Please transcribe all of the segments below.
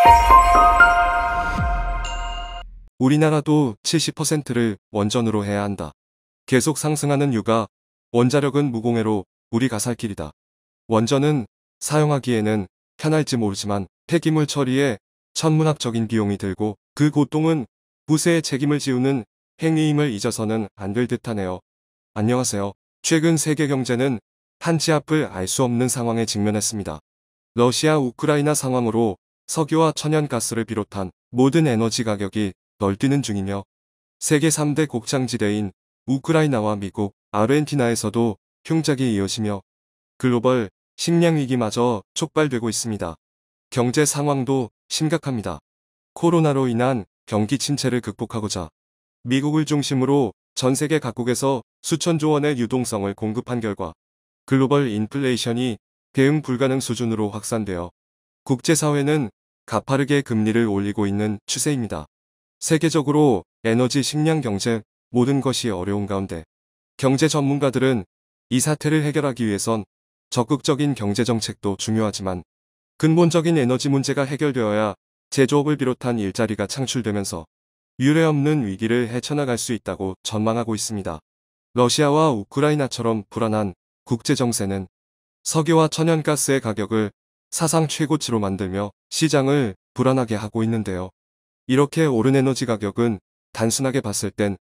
우리나라도 70%를 원전으로 해야 한다. 계속 상승하는 유가, 원자력은 무공해로 우리가 살 길이다. 원전은 사용하기에는 편할지 모르지만 폐기물 처리에 천문학적인 비용이 들고 그 고통은 후세의 책임을 지우는 행위임을 잊어서는 안 될 듯하네요. 안녕하세요. 최근 세계 경제는 한치 앞을 알 수 없는 상황에 직면했습니다. 러시아 우크라이나 상황으로 석유와 천연가스를 비롯한 모든 에너지 가격이 널뛰는 중이며 세계 3대 곡창지대인 우크라이나와 미국, 아르헨티나에서도 흉작이 이어지며 글로벌 식량 위기마저 촉발되고 있습니다. 경제 상황도 심각합니다. 코로나로 인한 경기 침체를 극복하고자 미국을 중심으로 전 세계 각국에서 수천조 원의 유동성을 공급한 결과 글로벌 인플레이션이 대응 불가능 수준으로 확산되어 국제사회는 가파르게 금리를 올리고 있는 추세입니다. 세계적으로 에너지, 식량, 경제 모든 것이 어려운 가운데 경제 전문가들은 이 사태를 해결하기 위해선 적극적인 경제정책도 중요하지만 근본적인 에너지 문제가 해결되어야 제조업을 비롯한 일자리가 창출되면서 유례없는 위기를 헤쳐나갈 수 있다고 전망하고 있습니다. 러시아와 우크라이나처럼 불안한 국제정세는 석유와 천연가스의 가격을 사상 최고치로 만들며 시장을 불안하게 하고 있는데요. 이렇게 오른 에너지 가격은 단순하게 봤을 땐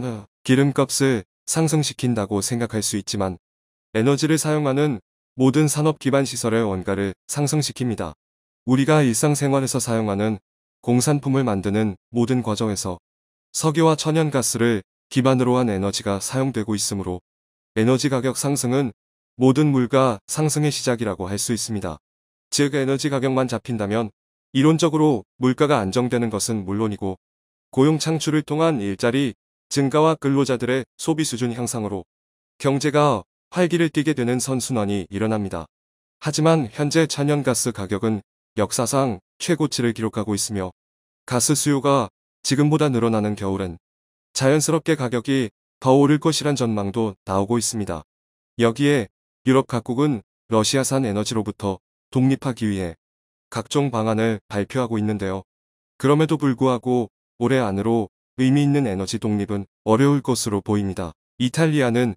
기름값을 상승시킨다고 생각할 수 있지만 에너지를 사용하는 모든 산업 기반 시설의 원가를 상승시킵니다. 우리가 일상생활에서 사용하는 공산품을 만드는 모든 과정에서 석유와 천연가스를 기반으로 한 에너지가 사용되고 있으므로 에너지 가격 상승은 모든 물가 상승의 시작이라고 할 수 있습니다. 즉 에너지 가격만 잡힌다면 이론적으로 물가가 안정되는 것은 물론이고 고용 창출을 통한 일자리 증가와 근로자들의 소비 수준 향상으로 경제가 활기를 띠게 되는 선순환이 일어납니다. 하지만 현재 천연가스 가격은 역사상 최고치를 기록하고 있으며 가스 수요가 지금보다 늘어나는 겨울엔 자연스럽게 가격이 더 오를 것이란 전망도 나오고 있습니다. 여기에 유럽 각국은 러시아산 에너지로부터 독립하기 위해 각종 방안을 발표하고 있는데요. 그럼에도 불구하고 올해 안으로 의미 있는 에너지 독립은 어려울 것으로 보입니다. 이탈리아는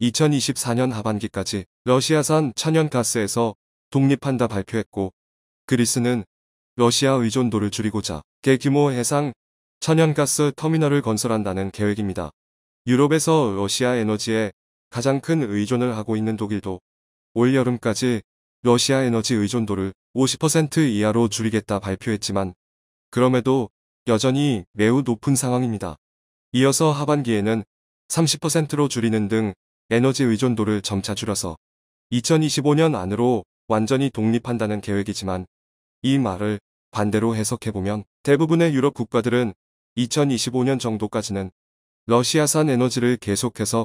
2024년 하반기까지 러시아산 천연가스에서 독립한다 발표했고 그리스는 러시아 의존도를 줄이고자 대규모 해상 천연가스 터미널을 건설한다는 계획입니다. 유럽에서 러시아 에너지에 가장 큰 의존을 하고 있는 독일도 올 여름까지 러시아 에너지 의존도를 50% 이하로 줄이겠다 발표했지만 그럼에도 여전히 매우 높은 상황입니다. 이어서 하반기에는 30%로 줄이는 등 에너지 의존도를 점차 줄여서 2025년 안으로 완전히 독립한다는 계획이지만 이 말을 반대로 해석해보면 대부분의 유럽 국가들은 2025년 정도까지는 러시아산 에너지를 계속해서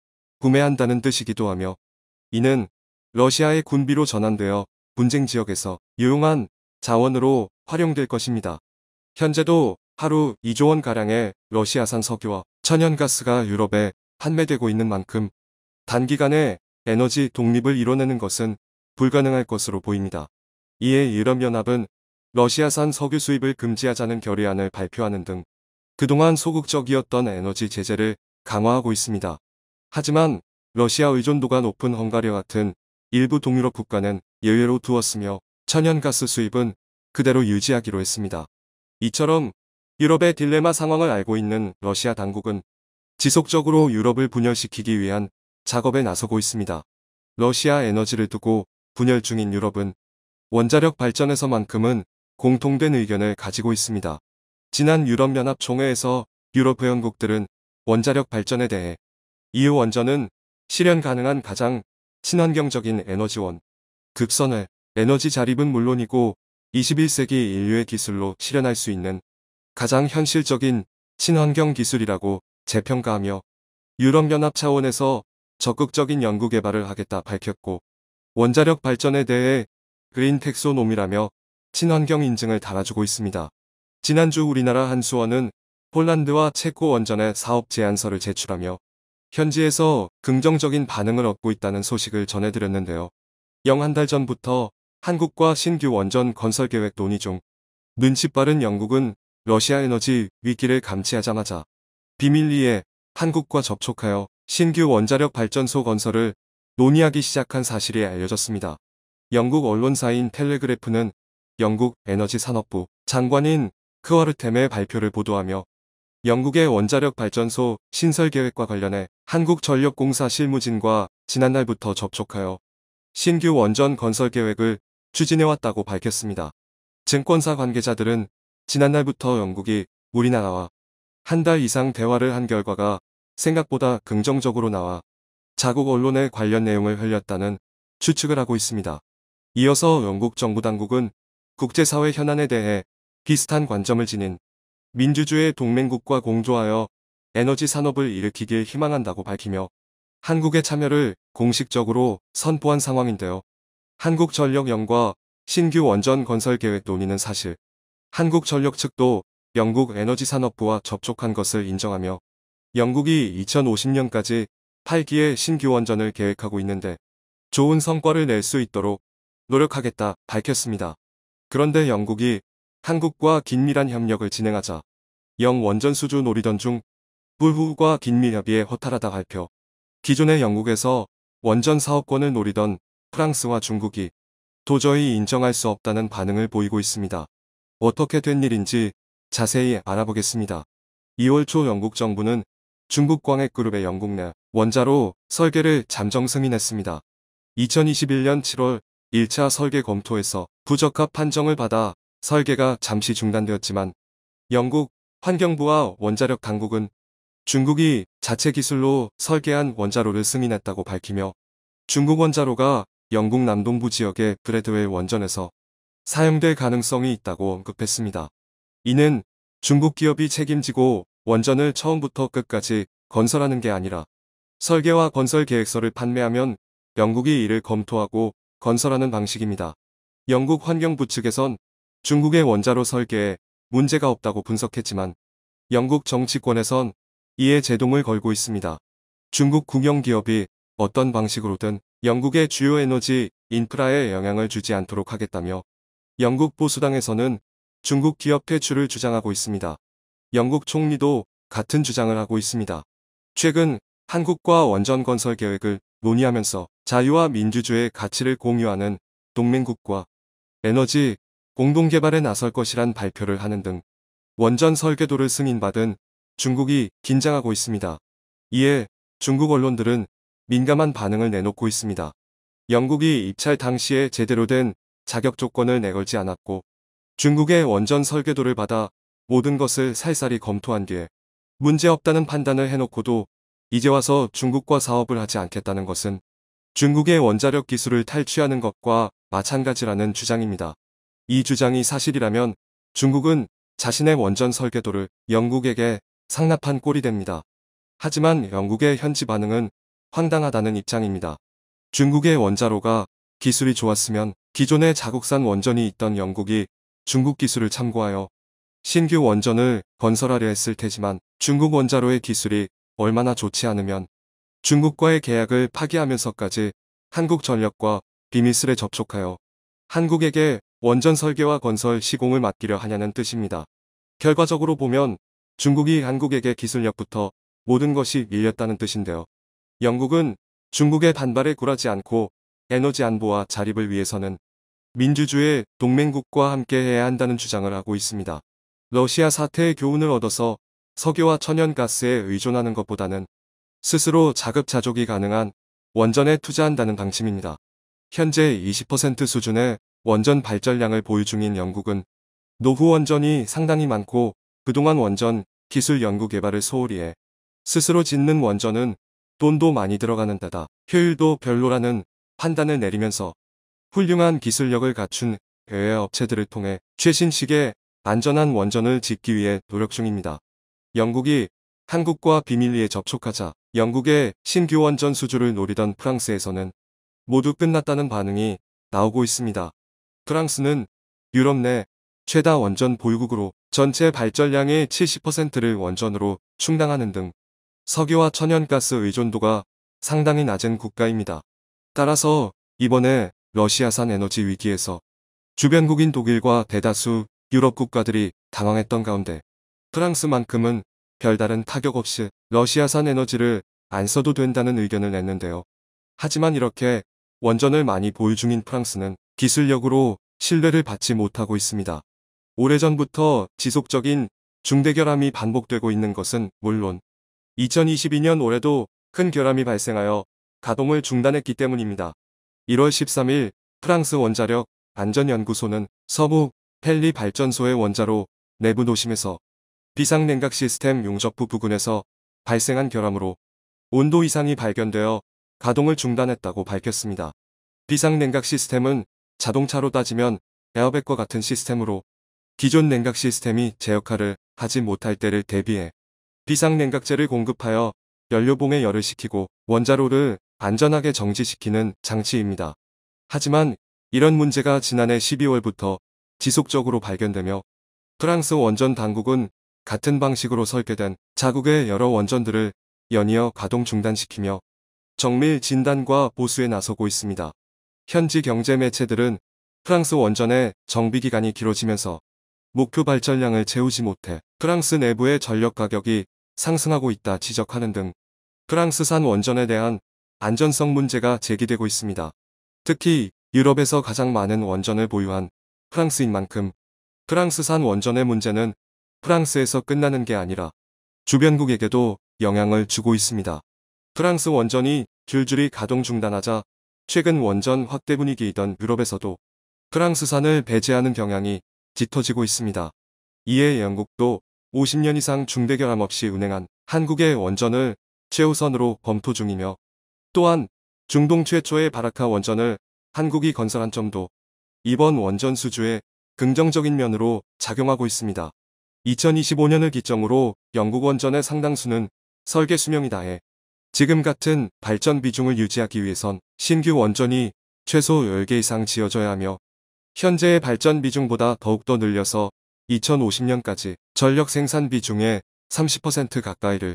구매한다는 뜻이기도 하며 이는 러시아의 군비로 전환되어 분쟁 지역에서 유용한 자원으로 활용될 것입니다. 현재도 하루 2조 원가량의 러시아산 석유와 천연가스가 유럽에 판매되고 있는 만큼 단기간에 에너지 독립을 이뤄내는 것은 불가능할 것으로 보입니다. 이에 유럽연합은 러시아산 석유 수입을 금지하자는 결의안을 발표하는 등 그동안 소극적이었던 에너지 제재를 강화하고 있습니다. 하지만 러시아 의존도가 높은 헝가리와 같은 일부 동유럽 국가는 예외로 두었으며 천연가스 수입은 그대로 유지하기로 했습니다. 이처럼 유럽의 딜레마 상황을 알고 있는 러시아 당국은 지속적으로 유럽을 분열시키기 위한 작업에 나서고 있습니다. 러시아 에너지를 두고 분열 중인 유럽은 원자력 발전에서만큼은 공통된 의견을 가지고 있습니다. 지난 유럽연합 총회에서 유럽 회원국들은 원자력 발전에 대해 EU 원전은 실현 가능한 가장 친환경적인 에너지원, 극선회, 에너지 자립은 물론이고 21세기 인류의 기술로 실현할 수 있는 가장 현실적인 친환경 기술이라고 재평가하며 유럽연합 차원에서 적극적인 연구 개발을 하겠다 밝혔고 원자력 발전에 대해 그린 텍소노미라며 친환경 인증을 달아주고 있습니다. 지난주 우리나라 한수원은 폴란드와 체코 원전의 사업 제안서를 제출하며 현지에서 긍정적인 반응을 얻고 있다는 소식을 전해드렸는데요. 영 한 달 전부터 한국과 신규 원전 건설 계획 논의 중 눈치 빠른 영국은 러시아 에너지 위기를 감지하자마자 비밀리에 한국과 접촉하여 신규 원자력 발전소 건설을 논의하기 시작한 사실이 알려졌습니다. 영국 언론사인 텔레그래프는 영국 에너지 산업부 장관인 크와르템의 발표를 보도하며 영국의 원자력 발전소 신설 계획과 관련해 한국전력공사 실무진과 지난날부터 접촉하여 신규 원전 건설 계획을 추진해왔다고 밝혔습니다. 증권사 관계자들은 지난날부터 영국이 우리나라와 한 달 이상 대화를 한 결과가 생각보다 긍정적으로 나와 자국 언론에 관련 내용을 흘렸다는 추측을 하고 있습니다. 이어서 영국 정부 당국은 국제사회 현안에 대해 비슷한 관점을 지닌 민주주의 동맹국과 공조하여 에너지 산업을 일으키길 희망한다고 밝히며 한국의 참여를 공식적으로 선포한 상황인데요. 한국전력연과 신규 원전 건설 계획 논의는 사실 한국전력 측도 영국 에너지산업부와 접촉한 것을 인정하며 영국이 2050년까지 8기의 신규 원전을 계획하고 있는데 좋은 성과를 낼 수 있도록 노력하겠다 밝혔습니다. 그런데 영국이 한국과 긴밀한 협력을 진행하자 영원전 수주 노리던 중 불후과 긴밀 협의에 허탈하다 발표. 기존의 영국에서 원전 사업권을 노리던 프랑스와 중국이 도저히 인정할 수 없다는 반응을 보이고 있습니다. 어떻게 된 일인지 자세히 알아보겠습니다. 2월 초 영국 정부는 중국 광핵그룹의 영국 내 원자로 설계를 잠정 승인했습니다. 2021년 7월 1차 설계 검토에서 부적합 판정을 받아 설계가 잠시 중단되었지만 영국 환경부와 원자력 당국은 중국이 자체 기술로 설계한 원자로를 승인했다고 밝히며 중국 원자로가 영국 남동부 지역의 브래드웰 원전에서 사용될 가능성이 있다고 언급했습니다. 이는 중국 기업이 책임지고 원전을 처음부터 끝까지 건설하는 게 아니라 설계와 건설 계획서를 판매하면 영국이 이를 검토하고 건설하는 방식입니다. 영국 환경부 측에선 중국의 원자로 설계에 문제가 없다고 분석했지만 영국 정치권에선 이에 제동을 걸고 있습니다. 중국 국영기업이 어떤 방식으로든 영국의 주요 에너지 인프라에 영향을 주지 않도록 하겠다며 영국 보수당에서는 중국 기업 퇴출을 주장하고 있습니다. 영국 총리도 같은 주장을 하고 있습니다. 최근 한국과 원전 건설 계획을 논의하면서 자유와 민주주의의 가치를 공유하는 동맹국과 에너지 공동개발에 나설 것이란 발표를 하는 등 원전 설계도를 승인받은 중국이 긴장하고 있습니다. 이에 중국 언론들은 민감한 반응을 내놓고 있습니다. 영국이 입찰 당시에 제대로 된 자격 조건을 내걸지 않았고 중국의 원전 설계도를 받아 모든 것을 살살이 검토한 뒤에 문제없다는 판단을 해놓고도 이제 와서 중국과 사업을 하지 않겠다는 것은 중국의 원자력 기술을 탈취하는 것과 마찬가지라는 주장입니다. 이 주장이 사실이라면 중국은 자신의 원전 설계도를 영국에게 상납한 꼴이 됩니다. 하지만 영국의 현지 반응은 황당하다는 입장입니다. 중국의 원자로가 기술이 좋았으면 기존에 자국산 원전이 있던 영국이 중국 기술을 참고하여 신규 원전을 건설하려 했을 테지만 중국 원자로의 기술이 얼마나 좋지 않으면 중국과의 계약을 파기하면서까지 한국전력과 비밀스레 접촉하여 한국에게 원전 설계와 건설 시공을 맡기려 하냐는 뜻입니다. 결과적으로 보면 중국이 한국에게 기술력부터 모든 것이 밀렸다는 뜻인데요. 영국은 중국의 반발에 굴하지 않고 에너지 안보와 자립을 위해서는 민주주의 동맹국과 함께 해야 한다는 주장을 하고 있습니다. 러시아 사태의 교훈을 얻어서 석유와 천연가스에 의존하는 것보다는 스스로 자급자족이 가능한 원전에 투자한다는 방침입니다. 현재 20% 수준의 원전 발전량을 보유 중인 영국은 노후 원전이 상당히 많고 그동안 원전 기술 연구 개발을 소홀히 해 스스로 짓는 원전은 돈도 많이 들어가는 데다 효율도 별로라는 판단을 내리면서 훌륭한 기술력을 갖춘 해외 업체들을 통해 최신식의 안전한 원전을 짓기 위해 노력 중입니다. 영국이 한국과 비밀리에 접촉하자 영국의 신규 원전 수주를 노리던 프랑스에서는 모두 끝났다는 반응이 나오고 있습니다. 프랑스는 유럽 내 최다 원전 보유국으로 전체 발전량의 70%를 원전으로 충당하는 등 석유와 천연가스 의존도가 상당히 낮은 국가입니다. 따라서 이번에 러시아산 에너지 위기에서 주변국인 독일과 대다수 유럽 국가들이 당황했던 가운데 프랑스만큼은 별다른 타격 없이 러시아산 에너지를 안 써도 된다는 의견을 냈는데요. 하지만 이렇게 원전을 많이 보유 중인 프랑스는 기술력으로 신뢰를 받지 못하고 있습니다. 오래전부터 지속적인 중대결함이 반복되고 있는 것은 물론 2022년 올해도 큰 결함이 발생하여 가동을 중단했기 때문입니다. 1월 13일 프랑스 원자력 안전연구소는 서부 펠리 발전소의 원자로 내부 노심에서 비상냉각 시스템 용접부 부근에서 발생한 결함으로 온도 이상이 발견되어 가동을 중단했다고 밝혔습니다. 비상냉각 시스템은 자동차로 따지면 에어백과 같은 시스템으로 기존 냉각 시스템이 제 역할을 하지 못할 때를 대비해 비상냉각제를 공급하여 연료봉에 열을 식히고 원자로를 안전하게 정지시키는 장치입니다. 하지만 이런 문제가 지난해 12월부터 지속적으로 발견되며 프랑스 원전 당국은 같은 방식으로 설계된 자국의 여러 원전들을 연이어 가동 중단시키며 정밀 진단과 보수에 나서고 있습니다. 현지 경제 매체들은 프랑스 원전의 정비 기간이 길어지면서 목표 발전량을 채우지 못해 프랑스 내부의 전력 가격이 상승하고 있다 지적하는 등 프랑스산 원전에 대한 안전성 문제가 제기되고 있습니다. 특히 유럽에서 가장 많은 원전을 보유한 프랑스인 만큼 프랑스산 원전의 문제는 프랑스에서 끝나는 게 아니라 주변국에게도 영향을 주고 있습니다. 프랑스 원전이 줄줄이 가동 중단하자 최근 원전 확대 분위기이던 유럽에서도 프랑스산을 배제하는 경향이 짙어지고 있습니다. 이에 영국도 50년 이상 중대결함 없이 운행한 한국의 원전을 최우선으로 검토 중이며 또한 중동 최초의 바라카 원전을 한국이 건설한 점도 이번 원전 수주에 긍정적인 면으로 작용하고 있습니다. 2025년을 기점으로 영국 원전의 상당수는 설계 수명이 다해 지금 같은 발전 비중을 유지하기 위해선 신규 원전이 최소 10개 이상 지어져야 하며 현재의 발전 비중보다 더욱더 늘려서 2050년까지 전력 생산 비중의 30% 가까이를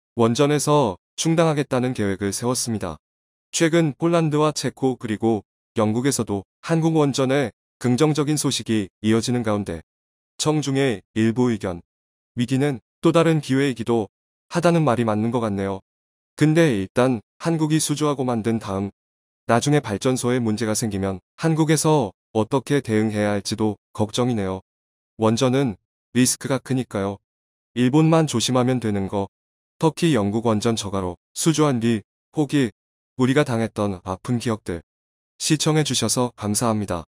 원전에서 충당하겠다는 계획을 세웠습니다. 최근 폴란드와 체코 그리고 영국에서도 한국 원전의 긍정적인 소식이 이어지는 가운데 청중의 일부 의견, 위기는 또 다른 기회이기도 하다는 말이 맞는 것 같네요. 근데 일단 한국이 수주하고 만든 다음 나중에 발전소에 문제가 생기면 한국에서 어떻게 대응해야 할지도 걱정이네요. 원전은 리스크가 크니까요. 일본만 조심하면 되는 거. 터키 영국 원전 저가로 수주한 뒤 혹이 우리가 당했던 아픈 기억들. 시청해주셔서 감사합니다.